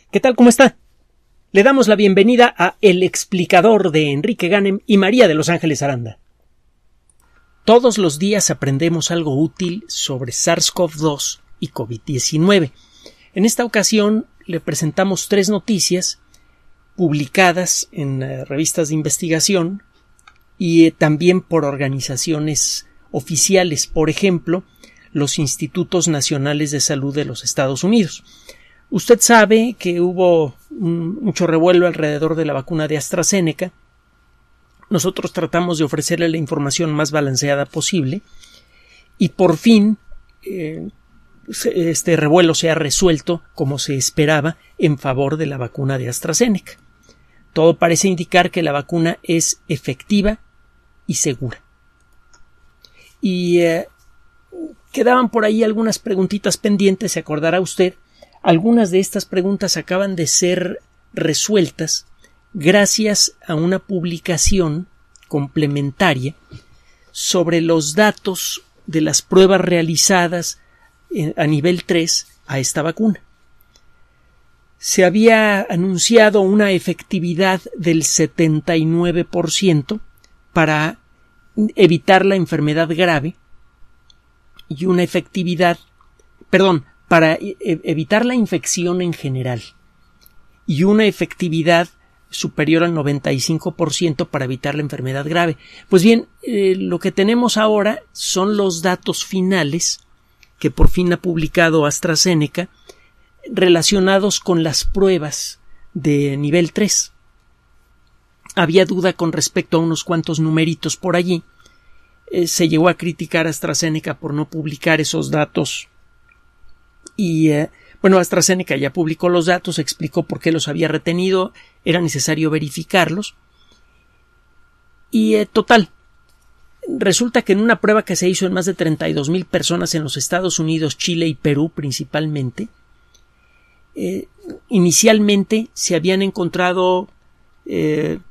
¿Qué tal? ¿Cómo está? Le damos la bienvenida a El Explicador de Enrique Ganem y María de Los Ángeles Aranda. Todos los días aprendemos algo útil sobre SARS-CoV-2 y COVID-19. En esta ocasión le presentamos 3 noticias publicadas en revistas de investigación y también por organizaciones oficiales, por ejemplo, los Institutos Nacionales de Salud de los Estados Unidos. Usted sabe que hubo mucho revuelo alrededor de la vacuna de AstraZeneca. Nosotros tratamos de ofrecerle la información más balanceada posible y por fin este revuelo se ha resuelto como se esperaba en favor de la vacuna de AstraZeneca. Todo parece indicar que la vacuna es efectiva y segura. Y quedaban por ahí algunas preguntitas pendientes, se acordará usted. Algunas de estas preguntas acaban de ser resueltas gracias a una publicación complementaria sobre los datos de las pruebas realizadas a nivel 3 a esta vacuna. Se había anunciado una efectividad del 79% para evitar la enfermedad grave y una efectividad, para evitar la infección en general y una efectividad superior al 95% para evitar la enfermedad grave. Pues bien, lo que tenemos ahora son los datos finales que por fin ha publicado AstraZeneca relacionados con las pruebas de nivel 3. Había duda con respecto a unos cuantos numeritos por allí. Se llegó a criticar a AstraZeneca por no publicar esos datos. Y AstraZeneca ya publicó los datos, explicó por qué los había retenido, era necesario verificarlos. Y total, resulta que en una prueba que se hizo en más de 32,000 personas en los Estados Unidos, Chile y Perú principalmente, inicialmente se había encontrado un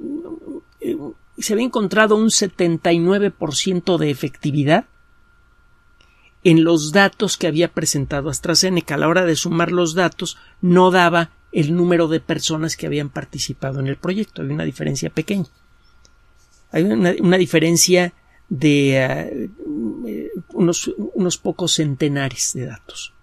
79% de efectividad en los datos que había presentado AstraZeneca. A la hora de sumar los datos no daba el número de personas que habían participado en el proyecto. Hay una diferencia pequeña. Hay una diferencia de unos pocos centenares de datos.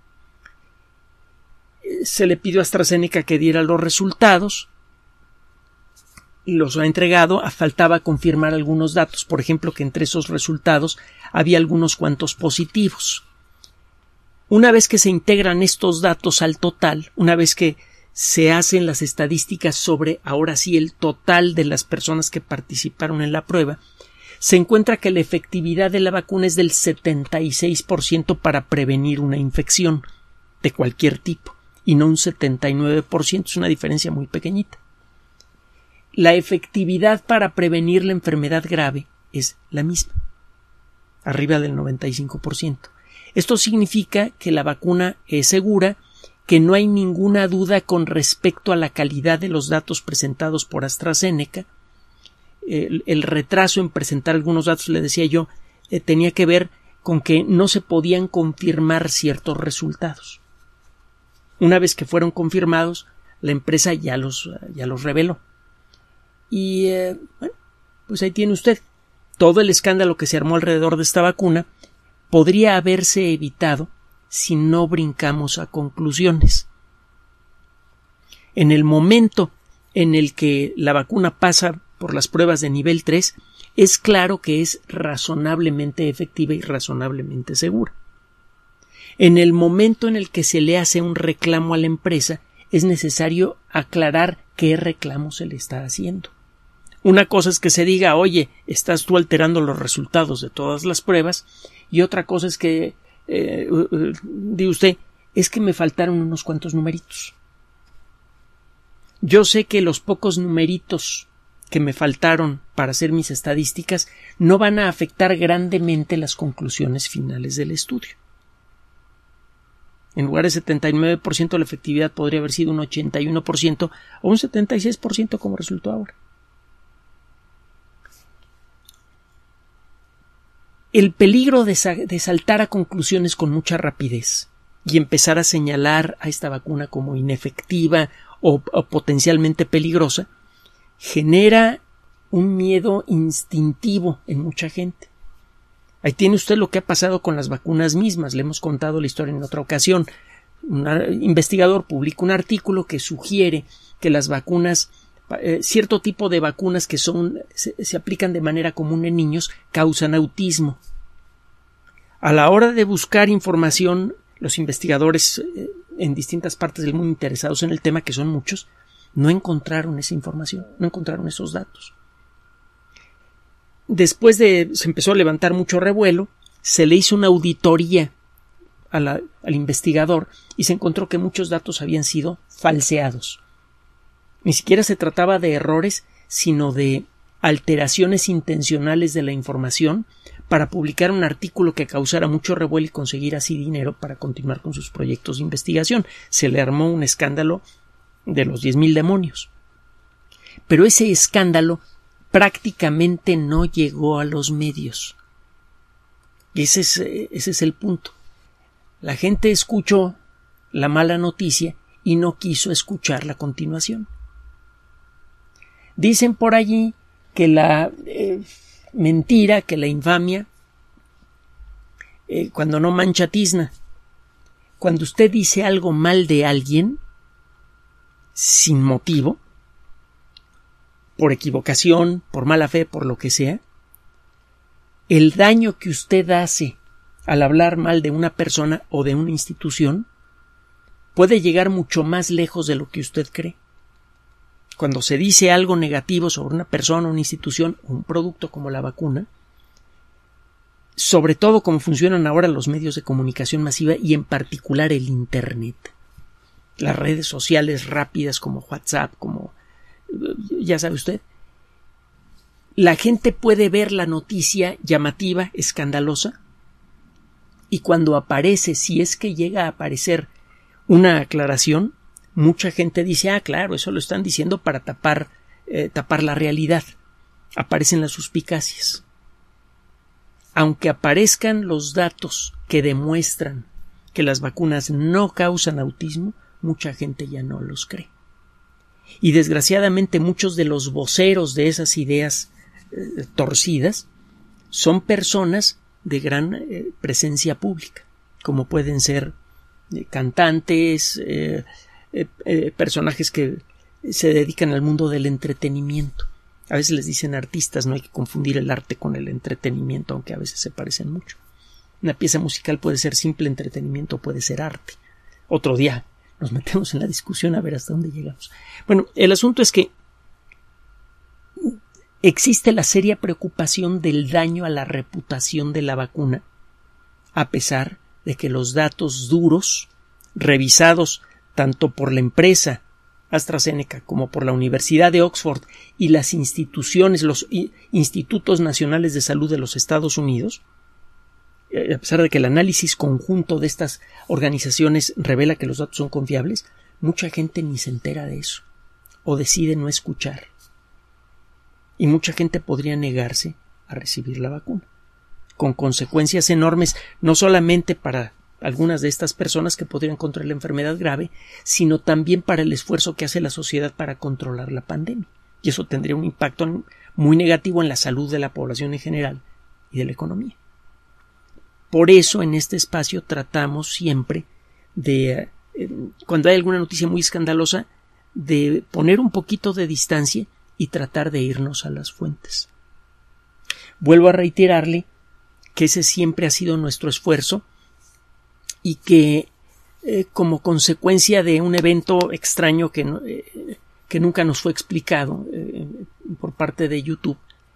Se le pidió a AstraZeneca que diera los resultados. Los ha entregado. Faltaba confirmar algunos datos. Por ejemplo, que entre esos resultados había algunos cuantos positivos. Una vez que se integran estos datos al total, una vez que se hacen las estadísticas sobre, ahora sí, el total de las personas que participaron en la prueba, se encuentra que la efectividad de la vacuna es del 76% para prevenir una infección de cualquier tipo, y no un 79%. Es una diferencia muy pequeñita. La efectividad para prevenir la enfermedad grave es la misma, arriba del 95%. Esto significa que la vacuna es segura, que no hay ninguna duda con respecto a la calidad de los datos presentados por AstraZeneca. El retraso en presentar algunos datos, le decía yo, tenía que ver con que no se podían confirmar ciertos resultados. Una vez que fueron confirmados, la empresa ya los reveló. Y pues ahí tiene usted. Todo el escándalo que se armó alrededor de esta vacuna podría haberse evitado si no brincamos a conclusiones. En el momento en el que la vacuna pasa por las pruebas de nivel 3, es claro que es razonablemente efectiva y razonablemente segura. En el momento en el que se le hace un reclamo a la empresa, es necesario aclarar qué reclamo se le está haciendo. Una cosa es que se diga, oye, estás tú alterando los resultados de todas las pruebas, y otra cosa es que diga usted, es que me faltaron unos cuantos numeritos. Yo sé que los pocos numeritos que me faltaron para hacer mis estadísticas no van a afectar grandemente las conclusiones finales del estudio. En lugar de 79%, la efectividad podría haber sido un 81% o un 76% como resultó ahora. El peligro de saltar a conclusiones con mucha rapidez y empezar a señalar a esta vacuna como inefectiva o potencialmente peligrosa, genera un miedo instintivo en mucha gente. Ahí tiene usted lo que ha pasado con las vacunas mismas. Le hemos contado la historia en otra ocasión. Un investigador publica un artículo que sugiere que las vacunas, cierto tipo de vacunas que se aplican de manera común en niños, causan autismo. A la hora de buscar información, los investigadores en distintas partes del mundo interesados en el tema, que son muchos, no encontraron esa información, no encontraron esos datos. Después se empezó a levantar mucho revuelo, se le hizo una auditoría al investigador y se encontró que muchos datos habían sido falseados. Ni siquiera se trataba de errores, sino de alteraciones intencionales de la información para publicar un artículo que causara mucho revuelo y conseguir así dinero para continuar con sus proyectos de investigación. Se le armó un escándalo de los 10,000 demonios. Pero ese escándalo prácticamente no llegó a los medios. Y ese es el punto. La gente escuchó la mala noticia y no quiso escuchar la continuación. Dicen por allí que la mentira, que la infamia, cuando no mancha tizna. Cuando usted dice algo mal de alguien, sin motivo, por equivocación, por mala fe, por lo que sea, el daño que usted hace al hablar mal de una persona o de una institución puede llegar mucho más lejos de lo que usted cree. Cuando se dice algo negativo sobre una persona, una institución o un producto como la vacuna, sobre todo como funcionan ahora los medios de comunicación masiva y en particular el Internet, las redes sociales rápidas como WhatsApp, como ya sabe usted, la gente puede ver la noticia llamativa, escandalosa, y cuando aparece, si es que llega a aparecer una aclaración, mucha gente dice, claro, eso lo están diciendo para tapar la realidad. Aparecen las suspicacias. Aunque aparezcan los datos que demuestran que las vacunas no causan autismo, mucha gente ya no los cree. Y desgraciadamente muchos de los voceros de esas ideas torcidas son personas de gran presencia pública, como pueden ser cantantes, personajes que se dedican al mundo del entretenimiento. A veces les dicen artistas, no hay que confundir el arte con el entretenimiento, aunque a veces se parecen mucho. Una pieza musical puede ser simple entretenimiento, puede ser arte. Otro día nos metemos en la discusión a ver hasta dónde llegamos. Bueno, el asunto es que existe la seria preocupación del daño a la reputación de la vacuna, a pesar de que los datos duros, revisados tanto por la empresa AstraZeneca como por la Universidad de Oxford y las instituciones, los institutos nacionales de salud de los Estados Unidos, a pesar de que el análisis conjunto de estas organizaciones revela que los datos son confiables, mucha gente ni se entera de eso o decide no escuchar. Y mucha gente podría negarse a recibir la vacuna, con consecuencias enormes, no solamente para algunas de estas personas que podrían contraer la enfermedad grave, sino también para el esfuerzo que hace la sociedad para controlar la pandemia. Y eso tendría un impacto muy negativo en la salud de la población en general y de la economía. Por eso en este espacio tratamos siempre de, cuando hay alguna noticia muy escandalosa, de poner un poquito de distancia y tratar de irnos a las fuentes. Vuelvo a reiterarle que ese siempre ha sido nuestro esfuerzo y que como consecuencia de un evento extraño que nunca nos fue explicado por parte de YouTube,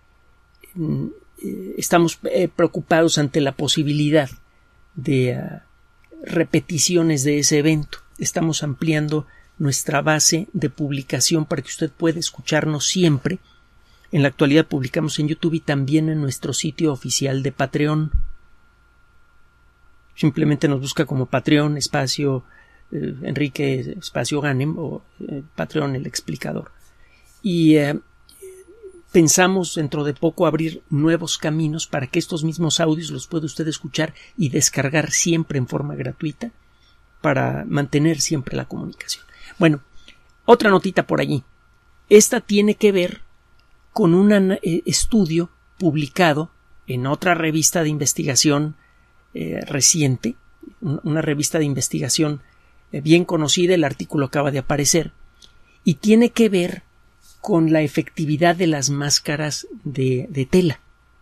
estamos preocupados ante la posibilidad de repeticiones de ese evento. Estamos ampliando nuestra base de publicación para que usted pueda escucharnos siempre. En la actualidad publicamos en YouTube y también en nuestro sitio oficial de Patreon. Simplemente nos busca como Patreon espacio Enrique espacio Ganem o Patreon el explicador. Y pensamos dentro de poco abrir nuevos caminos para que estos mismos audios los pueda usted escuchar y descargar siempre en forma gratuita para mantener siempre la comunicación. Bueno, otra notita por allí. Esta tiene que ver con un estudio publicado en otra revista de investigación reciente, una revista de investigación bien conocida. El artículo acaba de aparecer y tiene que ver con la efectividad de las máscaras de tela.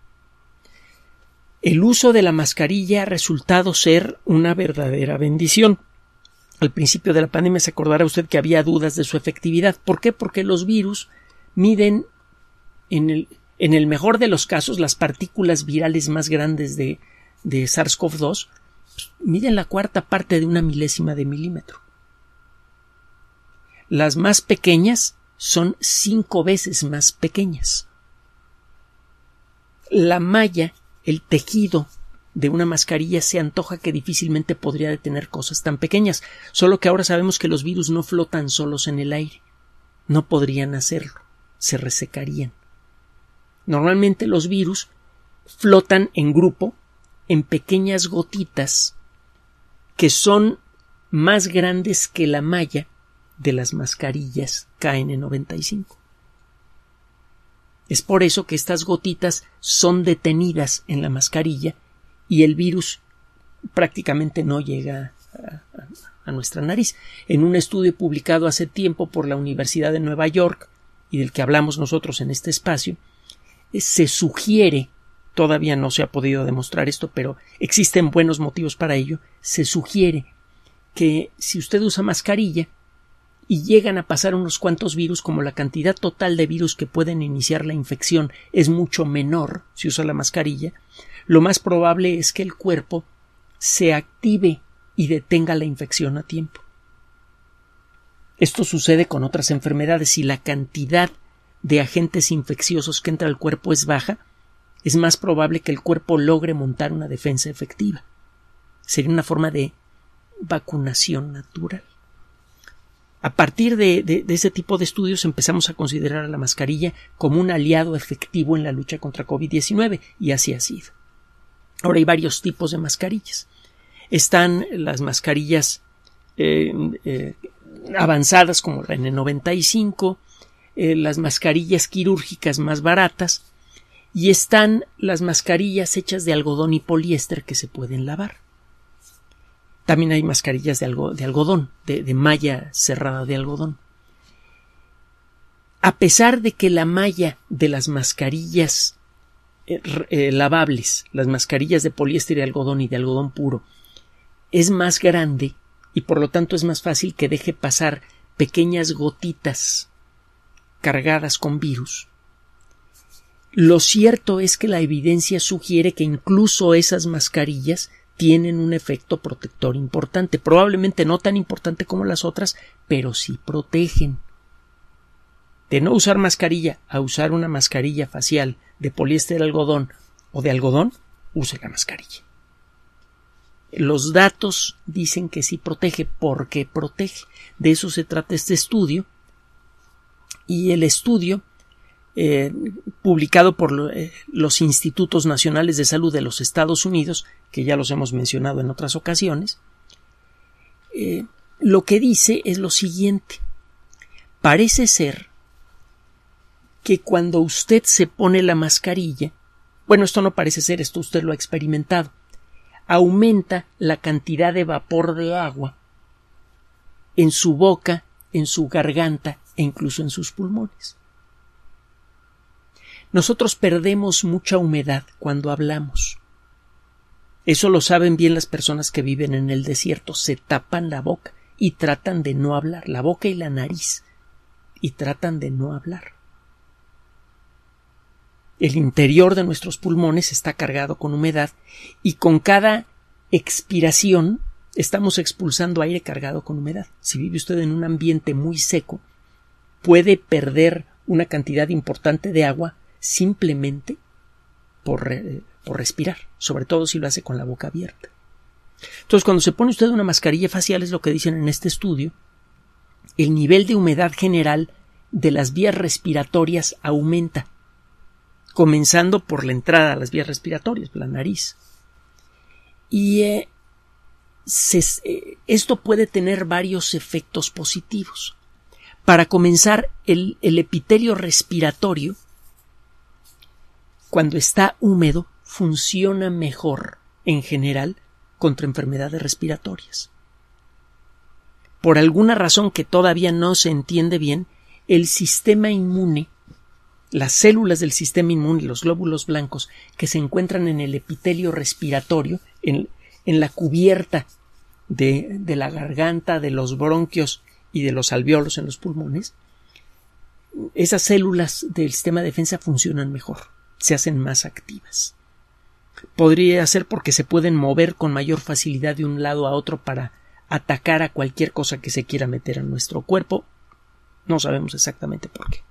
El uso de la mascarilla ha resultado ser una verdadera bendición. Al principio de la pandemia se acordará usted que había dudas de su efectividad. ¿Por qué? Porque los virus miden, en el mejor de los casos, las partículas virales más grandes de SARS-CoV-2 miden la cuarta parte de una milésima de milímetro. Las más pequeñas son 5 veces más pequeñas. La malla, el tejido de una mascarilla, se antoja que difícilmente podría detener cosas tan pequeñas, solo que ahora sabemos que los virus no flotan solos en el aire. No podrían hacerlo, se resecarían. Normalmente los virus flotan en grupo, en pequeñas gotitas que son más grandes que la malla de las mascarillas KN95. Es por eso que estas gotitas son detenidas en la mascarilla y el virus prácticamente no llega a nuestra nariz. En un estudio publicado hace tiempo por la Universidad de Nueva York y del que hablamos nosotros en este espacio, se sugiere, todavía no se ha podido demostrar esto, pero existen buenos motivos para ello, se sugiere que si usted usa mascarilla y llegan a pasar unos cuantos virus, como la cantidad total de virus que pueden iniciar la infección es mucho menor si usa la mascarilla, lo más probable es que el cuerpo se active y detenga la infección a tiempo. Esto sucede con otras enfermedades. Si la cantidad de agentes infecciosos que entra al cuerpo es baja, es más probable que el cuerpo logre montar una defensa efectiva. Sería una forma de vacunación natural. A partir de ese tipo de estudios empezamos a considerar a la mascarilla como un aliado efectivo en la lucha contra COVID-19 y así ha sido. Ahora hay varios tipos de mascarillas. Están las mascarillas avanzadas como la N95, las mascarillas quirúrgicas más baratas y están las mascarillas hechas de algodón y poliéster que se pueden lavar. También hay mascarillas de algodón, de malla cerrada de algodón. A pesar de que la malla de las mascarillas lavables, las mascarillas de poliéster y algodón y de algodón puro, es más grande y por lo tanto es más fácil que deje pasar pequeñas gotitas cargadas con virus, lo cierto es que la evidencia sugiere que incluso esas mascarillas tienen un efecto protector importante, probablemente no tan importante como las otras, pero sí protegen. De no usar mascarilla a usar una mascarilla facial de poliéster de algodón o de algodón, use la mascarilla. Los datos dicen que sí protege, porque protege. De eso se trata este estudio, y el estudio publicado por los Institutos Nacionales de Salud de los Estados Unidos, que ya los hemos mencionado en otras ocasiones, lo que dice es lo siguiente: parece ser que cuando usted se pone la mascarilla, bueno, esto no parece ser, esto usted lo ha experimentado, aumenta la cantidad de vapor de agua en su boca, en su garganta e incluso en sus pulmones. Nosotros perdemos mucha humedad cuando hablamos. Eso lo saben bien las personas que viven en el desierto. Se tapan la boca y tratan de no hablar, la boca y la nariz, y tratan de no hablar. El interior de nuestros pulmones está cargado con humedad y con cada expiración estamos expulsando aire cargado con humedad. Si vive usted en un ambiente muy seco, puede perder una cantidad importante de agua simplemente por respirar, sobre todo si lo hace con la boca abierta. Entonces, cuando se pone usted una mascarilla facial, es lo que dicen en este estudio, el nivel de humedad general de las vías respiratorias aumenta, comenzando por la entrada a las vías respiratorias, la nariz. Y esto puede tener varios efectos positivos. Para comenzar, el epitelio respiratorio, cuando está húmedo, funciona mejor en general contra enfermedades respiratorias. Por alguna razón que todavía no se entiende bien, el sistema inmune, las células del sistema inmune, los glóbulos blancos que se encuentran en el epitelio respiratorio, en la cubierta de la garganta, de los bronquios y de los alvéolos en los pulmones, esas células del sistema de defensa funcionan mejor, se hacen más activas. Podría ser porque se pueden mover con mayor facilidad de un lado a otro para atacar a cualquier cosa que se quiera meter a nuestro cuerpo. No sabemos exactamente por qué.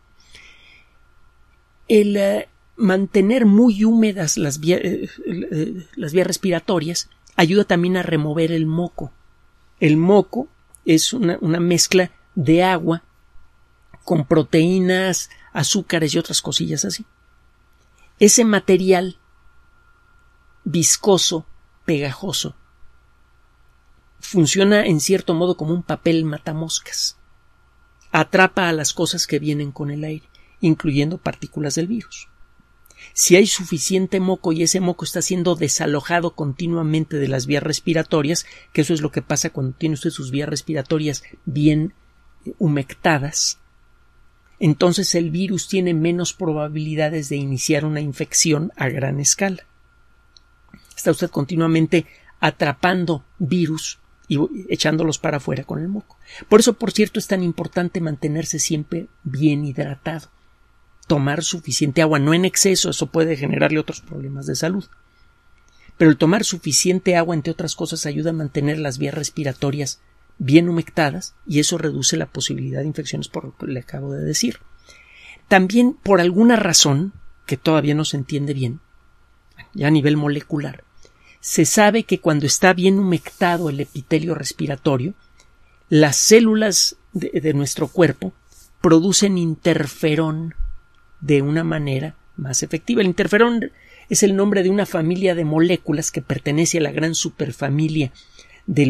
El mantener muy húmedas las vías respiratorias ayuda también a remover el moco. El moco es una mezcla de agua con proteínas, azúcares y otras cosillas así. Ese material viscoso, pegajoso, funciona en cierto modo como un papel matamoscas. Atrapa a las cosas que vienen con el aire, incluyendo partículas del virus. Si hay suficiente moco y ese moco está siendo desalojado continuamente de las vías respiratorias, que eso es lo que pasa cuando tiene usted sus vías respiratorias bien humectadas, entonces el virus tiene menos probabilidades de iniciar una infección a gran escala. Está usted continuamente atrapando virus y echándolos para afuera con el moco. Por eso, por cierto, es tan importante mantenerse siempre bien hidratado. Tomar suficiente agua, no en exceso, eso puede generarle otros problemas de salud. Pero el tomar suficiente agua, entre otras cosas, ayuda a mantener las vías respiratorias bien humectadas y eso reduce la posibilidad de infecciones, por lo que le acabo de decir. También, por alguna razón, que todavía no se entiende bien, ya a nivel molecular, se sabe que cuando está bien humectado el epitelio respiratorio, las células de nuestro cuerpo producen interferón de una manera más efectiva. El interferón es el nombre de una familia de moléculas que pertenece a la gran superfamilia de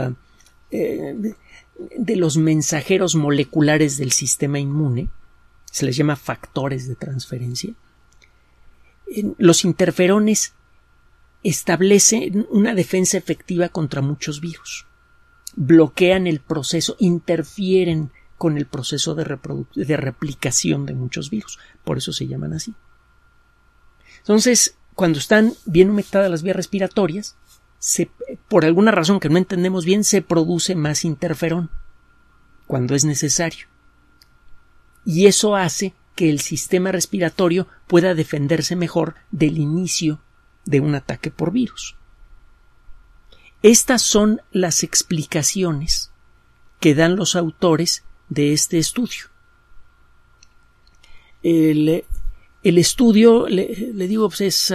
los mensajeros moleculares del sistema inmune. Se les llama factores de transferencia. Los interferones establecen una defensa efectiva contra muchos virus. Bloquean el proceso, interfieren con el proceso de replicación de muchos virus. Por eso se llaman así. Entonces, cuando están bien humectadas las vías respiratorias, por alguna razón que no entendemos bien, se produce más interferón cuando es necesario. Y eso hace que el sistema respiratorio pueda defenderse mejor del inicio de un ataque por virus. Estas son las explicaciones que dan los autores de este estudio. El estudio, le digo, pues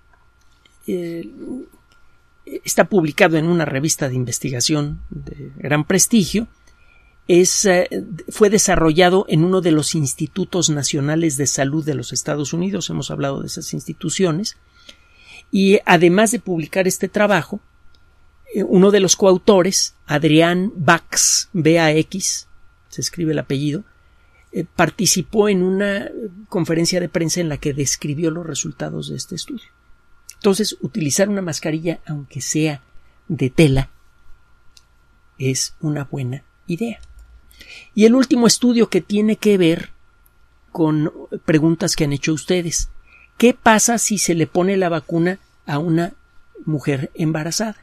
está publicado en una revista de investigación de gran prestigio. Fue desarrollado en uno de los institutos nacionales de salud de los Estados Unidos. Hemos hablado de esas instituciones. Y además de publicar este trabajo, uno de los coautores, Adrián Bax, B-A-X, se escribe el apellido, participó en una conferencia de prensa en la que describió los resultados de este estudio. Entonces, utilizar una mascarilla, aunque sea de tela, es una buena idea. Y el último estudio que tiene que ver con preguntas que han hecho ustedes. ¿Qué pasa si se le pone la vacuna a una mujer embarazada?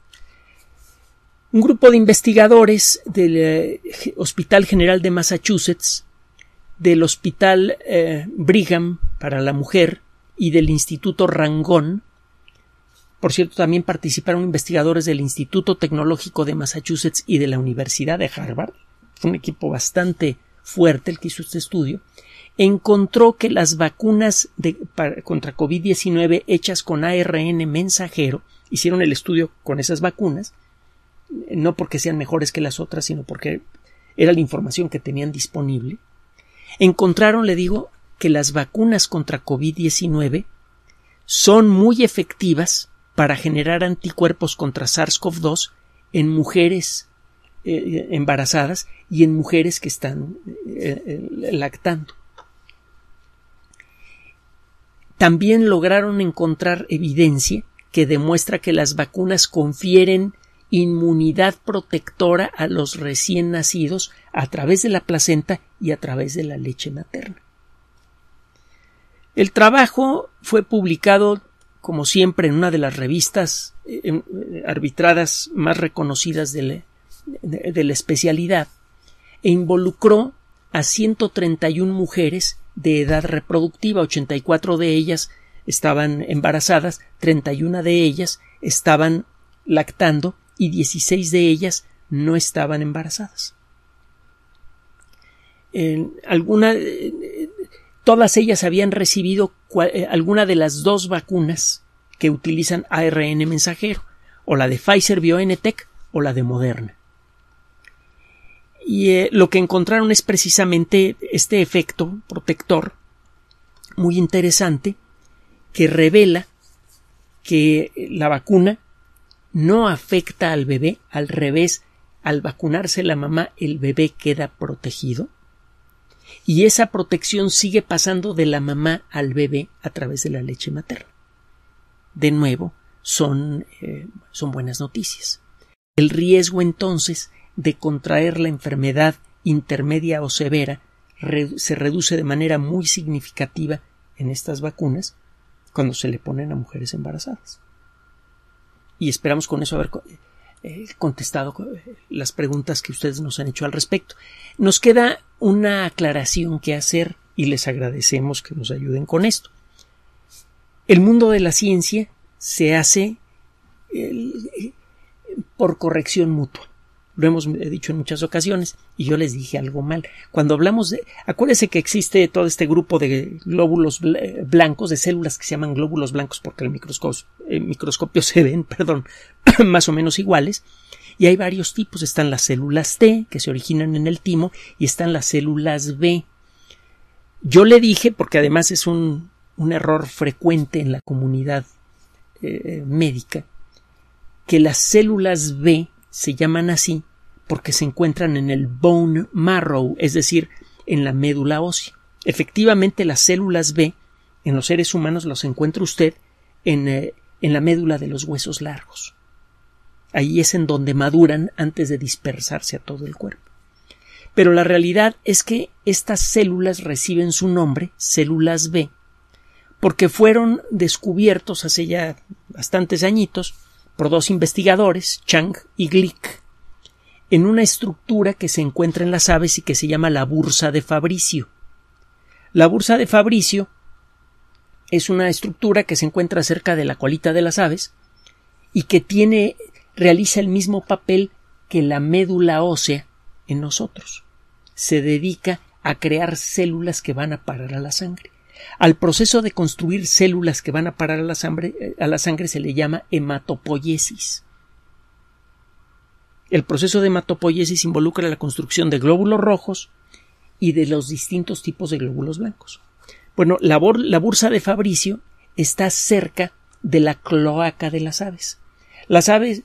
Un grupo de investigadores del Hospital General de Massachusetts, del Hospital Brigham para la Mujer y del Instituto Rangón, por cierto, también participaron investigadores del Instituto Tecnológico de Massachusetts y de la Universidad de Harvard. Fue un equipo bastante fuerte el que hizo este estudio. Encontró que las vacunas contra COVID-19 hechas con ARN mensajero, hicieron el estudio con esas vacunas, no porque sean mejores que las otras, sino porque era la información que tenían disponible. Encontraron, le digo, que las vacunas contra COVID-19 son muy efectivas para generar anticuerpos contra SARS-CoV-2 en mujeres embarazadas y en mujeres que están lactando. También lograron encontrar evidencia que demuestra que las vacunas confieren inmunidad protectora a los recién nacidos a través de la placenta y a través de la leche materna. El trabajo fue publicado, como siempre, en una de las revistas arbitradas más reconocidas de la especialidad e involucró a 131 mujeres de edad reproductiva. 84 de ellas estaban embarazadas, 31 de ellas estaban lactando y 16 de ellas no estaban embarazadas. Todas ellas habían recibido alguna de las dos vacunas que utilizan ARN mensajero, o la de Pfizer-BioNTech o la de Moderna. Y lo que encontraron es precisamente este efecto protector muy interesante que revela que la vacuna no afecta al bebé, al revés, al vacunarse la mamá, el bebé queda protegido y esa protección sigue pasando de la mamá al bebé a través de la leche materna. De nuevo, son buenas noticias. El riesgo entonces de contraer la enfermedad intermedia o severa se reduce de manera muy significativa en estas vacunas cuando se le ponen a mujeres embarazadas. Y esperamos con eso haber contestado las preguntas que ustedes nos han hecho al respecto. Nos queda una aclaración que hacer y les agradecemos que nos ayuden con esto. El mundo de la ciencia se hace por corrección mutua. Lo hemos dicho en muchas ocasiones y yo les dije algo mal. Cuando hablamos de... Acuérdense que existe todo este grupo de glóbulos blancos, de células que se llaman glóbulos blancos porque el microscopio se ven, más o menos iguales. Y hay varios tipos. Están las células T, que se originan en el timo, y están las células B. Yo le dije, porque además es un error frecuente en la comunidad médica, que las células B se llaman así porque se encuentran en el bone marrow, es decir, en la médula ósea. Efectivamente, las células B en los seres humanos los encuentra usted en la médula de los huesos largos. Ahí es en donde maduran antes de dispersarse a todo el cuerpo. Pero la realidad es que estas células reciben su nombre, células B, porque fueron descubiertos hace ya bastantes añitos por dos investigadores, Chang y Glick, en una estructura que se encuentra en las aves y que se llama la bursa de Fabricio. La bursa de Fabricio es una estructura que se encuentra cerca de la colita de las aves y que realiza el mismo papel que la médula ósea en nosotros. Se dedica a crear células que van a parar a la sangre. Al proceso de construir células que van a parar a la sangre se le llama hematopoiesis. El proceso de hematopoiesis involucra la construcción de glóbulos rojos y de los distintos tipos de glóbulos blancos. Bueno, la bursa de Fabricio está cerca de la cloaca de las aves. Las aves,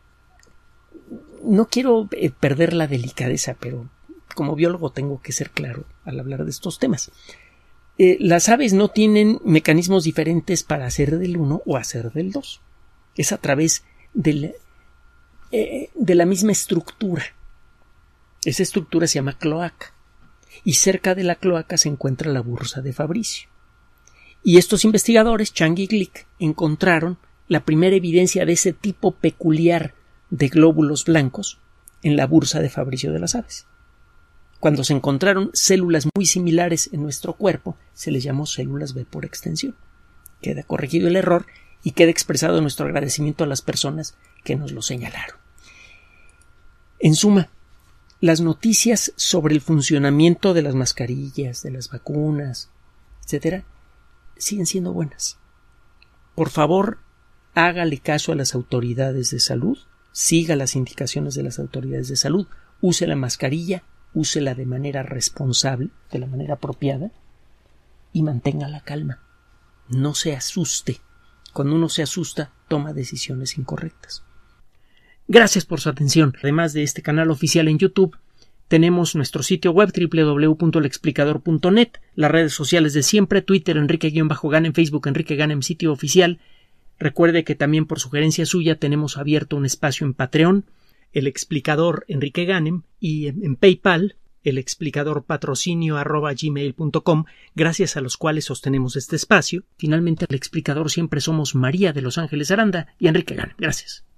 no quiero perder la delicadeza, pero como biólogo tengo que ser claro al hablar de estos temas. Las aves no tienen mecanismos diferentes para hacer del 1 o hacer del 2. Es a través de la misma estructura. Esa estructura se llama cloaca. Y cerca de la cloaca se encuentra la bursa de Fabricio. Y estos investigadores, Chang y Glick, encontraron la primera evidencia de ese tipo peculiar de glóbulos blancos en la bursa de Fabricio de las aves. Cuando se encontraron células muy similares en nuestro cuerpo, se les llamó células B por extensión. Queda corregido el error y queda expresado nuestro agradecimiento a las personas que nos lo señalaron. En suma, las noticias sobre el funcionamiento de las mascarillas, de las vacunas, etc., siguen siendo buenas. Por favor, hágale caso a las autoridades de salud, siga las indicaciones de las autoridades de salud, use la mascarilla, úsela de manera responsable, de la manera apropiada, y mantenga la calma. No se asuste. Cuando uno se asusta, toma decisiones incorrectas. Gracias por su atención. Además de este canal oficial en YouTube, tenemos nuestro sitio web www.lexplicador.net, las redes sociales de siempre, Twitter Enrique-Ganem, Facebook Enrique Ganem, sitio oficial. Recuerde que también por sugerencia suya tenemos abierto un espacio en Patreon, el explicador Enrique Ganem, y en PayPal, el explicador patrocinio@gmail.com, gracias a los cuales sostenemos este espacio. Finalmente, el explicador siempre somos María de Los Ángeles Aranda y Enrique Ganem. Gracias.